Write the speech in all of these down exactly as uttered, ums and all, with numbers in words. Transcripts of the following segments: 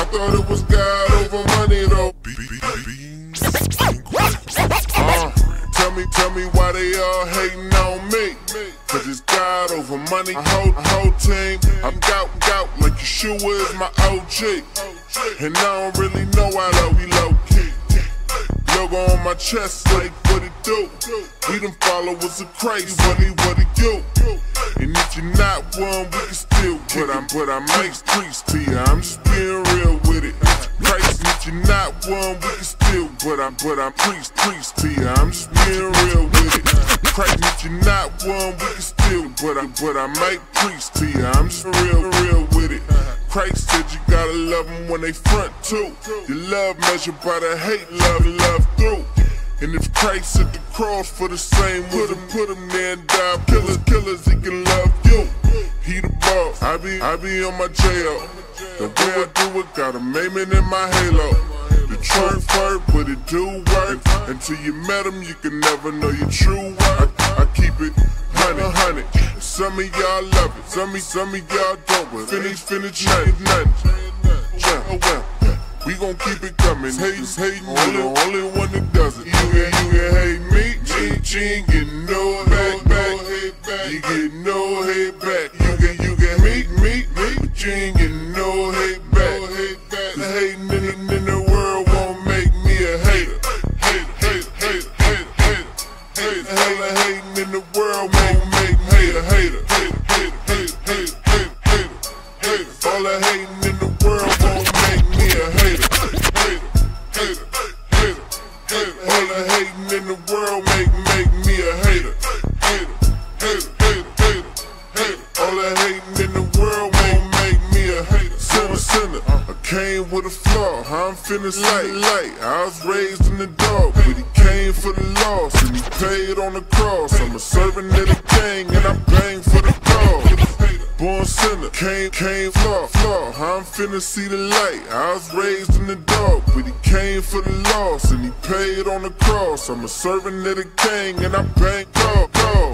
thought it was God over money though. Uh, tell me, tell me why they all hating on me. Cause it's God over money, a whole, a whole team. I'm gout, gout like Yeshua is my O G. And I don't really know how low he low key. Logo on my chest like what it do. We them followers are crazy, what he, what he do. And if you're not one, we can still get it. But I make streets to you, I'm just being real with it. Crazy, if you're not one, we can still, but I'm, but I'm priest, priest to you, I'm just being real with it. Crazy, if you're not one, we can still, but I, but I make priest to you, I'm just real, real with it. Christ said you gotta love them when they front too. Your love measured by the hate, love, love through. And if Christ at the cross for the same, put him, put him there and die. Killers, killers, he can love you. He the boss. I be, I be on my J O. The way I do it, got a maiming in my halo. The truth hurt, but it do work. Until you met him, you can never know your true worth. I, I keep it honey, honey. Some of y'all love it, some of, some of y'all don't. But finish, finish, nothing, nothing. Yeah, well. We gon' keep it coming, hating, hating, only, only one that does it. You can, you can hate me, G, G ain't getting no back, back. You get no hate back. You can, you can meet, meet, me, but you ain't getting no hate back. The hating in the, in the world won't make me a hater. Hater, hater, hater, hater, hater, hater. Hella hating in the world won't make me a hater. Hater, hater, hater, hater, hater, hater, hater. All the hating in the world won't make me a hater. Hater, hater, hater, hater. All the hating in the world make, make me a hater. Hater, hater, hater, hater, hater. All the hating in the world won't make me a hater. Sinner, sinner, I came with a flaw, I'm finna light, light. I was raised in the dark, but he came for the loss, and he paid on the cross. I'm a servant of the king, and I bang for the cause. Born sinner, came, came, flaw, flaw. I'm finna see the light. I was raised in the dark, but he came for the loss, and he paid on the cross. I'm a servant of the king, and I bang call, call.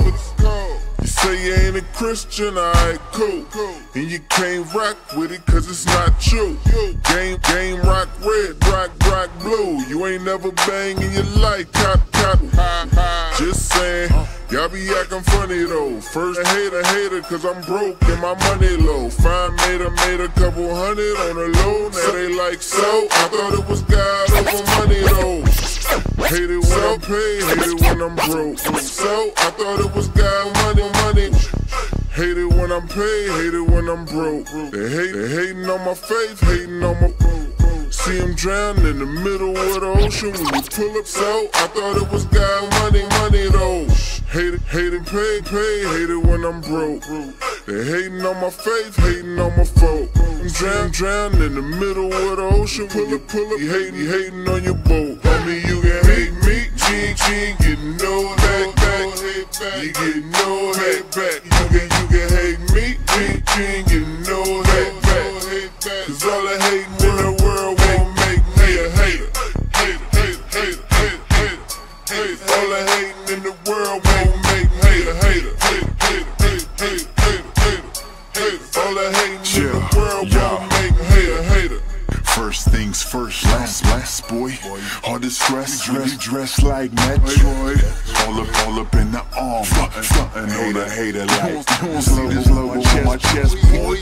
You say you ain't a Christian, alright, cool. And you can't rock with it, cause it's not true. Game, game, rock red, rock, rock blue. You ain't never bang in your life, cop, cop. Just saying, y'all be acting funny though. First I hate a hater, cause I'm broke and my money low. Fine made a, made a couple hundred on the low. Now they like, so, I thought it was God over money though. Hate it when I'm paid, hate it when I'm broke. So, I thought it was God money, money. Hate it when I'm paid, hate it when I'm broke. They hate, they hating on my faith, hating on my... See him drown in the middle of the ocean when we pull up. So, I thought it was God money, money though. Hate it, hate it, pay, pay, hate it when I'm broke. They hating on my faith, hating on my folk. I'm drown, drown in the middle of the ocean. Pull up, pull up, you hating, hating on your boat. Homie, you can hate me, G, G ain't getting no back, back. You get no hate back. You can, you can hate me, G, G ain't getting no hate back. Cause all the hating in the world won't make me a hater. Hater, hater, hater, hater, hater, hater. All the hating in the world won't make me a hater. Hater, hater, hater, hater, hater, hater, hater. All the hating in the world won't make me a hater. First things first, last, last boy. All the stress, dress, dress like Metroid. All up, all up in the arm, frontin' hater, hater like. See this logo on my chest, boy.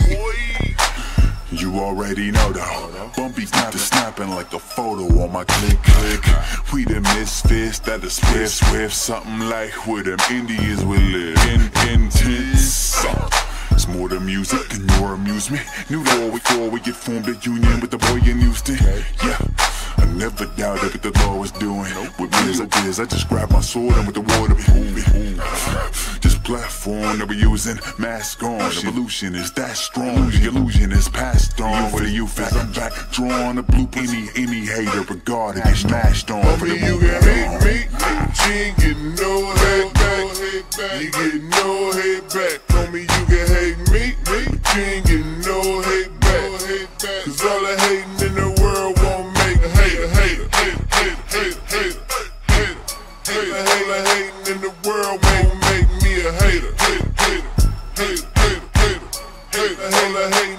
You already know though. Bumpy snapping, snapping like a photo on my click, click. We the misfits that is split, swift, something like where them Indians will live. In, intense. It's more than music and your amusement. Knew that before we get formed a union with the boy in Houston. Yeah, I never doubted what the law was doing. With biz I biz, I just grabbed my sword and with the water moving. This platform that we using, mask on. Evolution is that strong. The illusion is passed on. For the youth as I'm back, drawing a blueprint. Any, any hater regarded, get smashed on. Homie, you can hate me, G ain't getting no hate back. You get no hate back. Homie, you can hate me, but you ain't getting no hate back. Cause all the hating in the world won't make a hater. Hater, hater, hater, hater, hater, hater. All the hating in the world won't make me a hater. Hater, hater, hater, hater, hater, hater. All the hating